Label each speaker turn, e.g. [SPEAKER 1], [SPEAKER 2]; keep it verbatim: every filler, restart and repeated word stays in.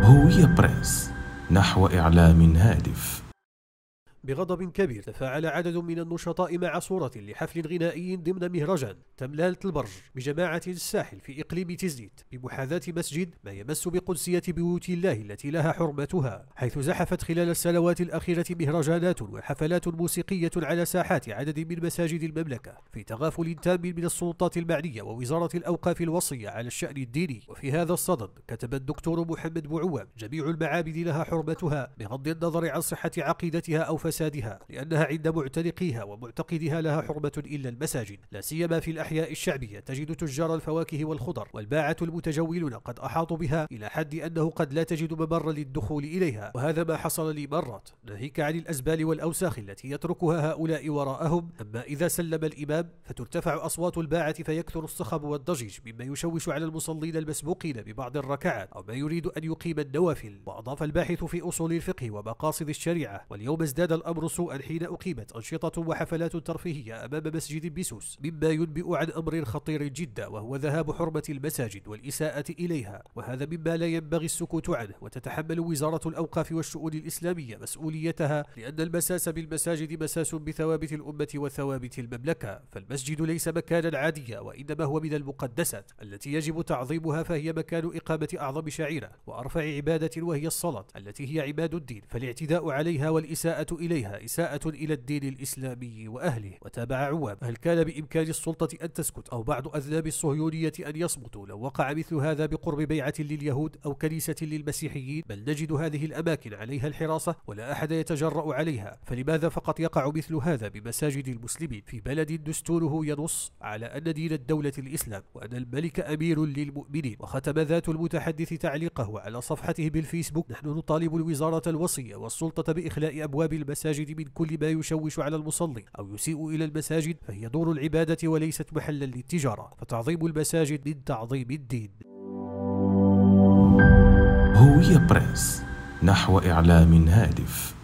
[SPEAKER 1] هوية بريس، نحو إعلام هادف.
[SPEAKER 2] بغضب كبير تفاعل عدد من النشطاء مع صورة لحفل غنائي ضمن مهرجان تملالة البرج بجماعة الساحل في إقليم تزنيت بمحاذاة مسجد ما يمس بقدسية بيوت الله التي لها حرمتها، حيث زحفت خلال السنوات الأخيرة مهرجانات وحفلات موسيقية على ساحات عدد من مساجد المملكة في تغافل تام من السلطات المعنية ووزارة الأوقاف الوصية على الشأن الديني. وفي هذا الصدد كتب الدكتور محمد بوعوام: جميع المعابد لها حرمتها بغض النظر عن صحة عقيدتها أو فسادها، لأنها عند معتنقيها ومعتقدها لها حرمة إلا المساجد، لا سيما في الأحياء الشعبية تجد تجار الفواكه والخضر والباعة المتجولون قد أحاطوا بها إلى حد أنه قد لا تجد ممرا للدخول إليها، وهذا ما حصل لي مرات، ناهيك عن الأزبال والأوساخ التي يتركها هؤلاء وراءهم. أما إذا سلم الإمام فترتفع أصوات الباعة فيكثر الصخب والضجيج مما يشوش على المصلين المسبوقين ببعض الركعات أو ما يريد أن يقيم النوافل. وأضاف الباحث في أصول الفقه ومقاصد الشريعة: واليوم ازداد الأمر سوءا حين أقيمت أنشطة وحفلات ترفيهية أمام مسجد بسوس، مما ينبئ عن أمر خطير جدا، وهو ذهاب حرمة المساجد والإساءة إليها، وهذا مما لا ينبغي السكوت عنه، وتتحمل وزارة الأوقاف والشؤون الإسلامية مسؤوليتها، لأن المساس بالمساجد مساس بثوابت الأمة وثوابت المملكة، فالمسجد ليس مكانا عاديا، وإنما هو من المقدسات التي يجب تعظيمها، فهي مكان إقامة أعظم شعيرة وأرفع عبادة وهي الصلاة التي هي عماد الدين، فالاعتداء عليها والإساءة إليها إساءة إلى الدين الإسلامي وأهله. وتابع عوام: هل كان بإمكان السلطة أن تسكت أو بعض أذناب الصهيونية أن يصمتوا لو وقع مثل هذا بقرب بيعة لليهود أو كنيسة للمسيحيين؟ بل نجد هذه الأماكن عليها الحراسة ولا أحد يتجرأ عليها، فلماذا فقط يقع مثل هذا بمساجد المسلمين في بلد دستوره ينص على أن دين الدولة الإسلام وأن الملك أمير للمؤمنين؟ وختم ذات المتحدث تعليقه على صفحته بالفيسبوك: نحن نطالب الوزارة الوصية والسلطة بإخلاء أبواب المساجد من كل ما يشوش على المصلي أو يسيء إلى المساجد، فهي دور العبادة وليست محلا للتجارة، فتعظيم المساجد من تعظيم الدين.
[SPEAKER 1] هوية بريس، نحو إعلام هادف.